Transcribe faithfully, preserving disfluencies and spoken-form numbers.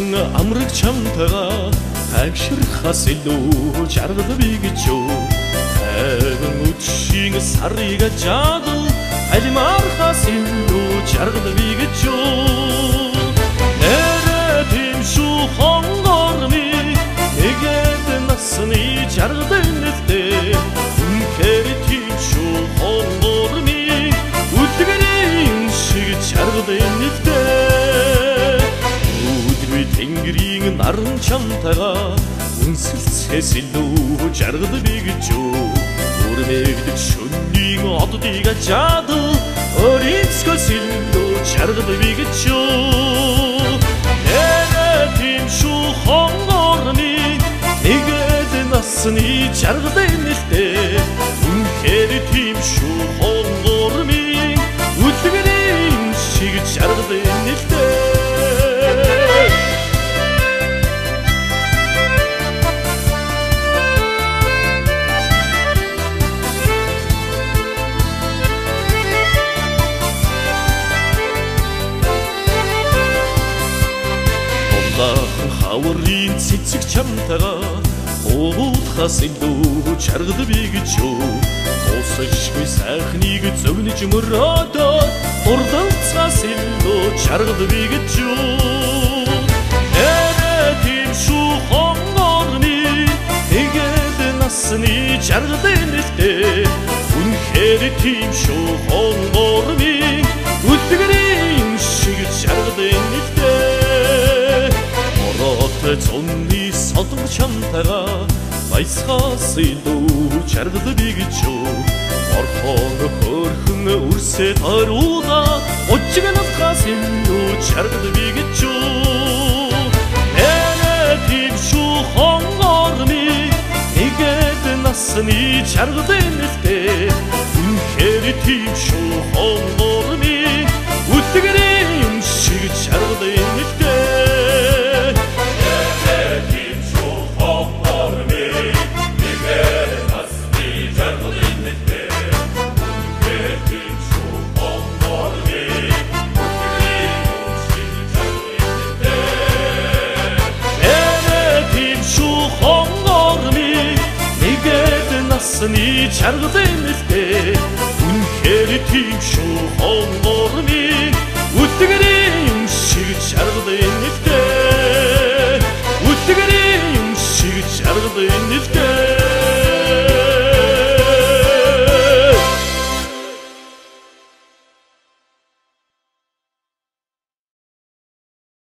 амраг чамтайгаа тагширхаас илүү жаргал бигч юу хайган үдшийн сарыг жадал алимархаас илүү жаргал бигч юу нэрэ тийм шүү хонгорми нэгэд насны жаргал нэлтэй үнхээр тийм шүү хонгорми үлгэрийн шиг жаргал нэлтэй Тэнгэрийн наран чамтайгаа үнсэлцээс илүү жаргал бигч юу Үрмэгдэг шөнийн оддыг жадал өрийцгөөс илүү жаргал бигч юу Нэрэ тийм шүү хонгорми нэгэд насны жаргал нэлтэй үнхээр тийм шүү хонгорми үлгэрийн шиг жаргал нэлтэй Хаврын цэцэг чамтайгаа уулахаас илүү жаргал бигч юу Тусашгүй сайхныг зөгнөж мөрөөдөө урдалцаас илүү жаргал бигч юу Нэрэ тийм шүү хонгорми нэгэд насны жаргал нэлтэй үнхээр тийм шүү хонгорми үлгэрийн шиг жаргал нэлтэй Цонны содон чамтайгаа баясгаас илүү жаргал бигч юу Орхон хөрхөн үрсээ тойруулаад очигнасгаас илүү жаргал бигч юу Нэрэ тийм шүү хонгорми нэгэд насны жаргал нэлтэй үнхээр тийм шүү хонгорми үлгэрийн шиг жаргал нэлтэй Насны жаргал нэлтэй үнхээр тийм шүү хонгорми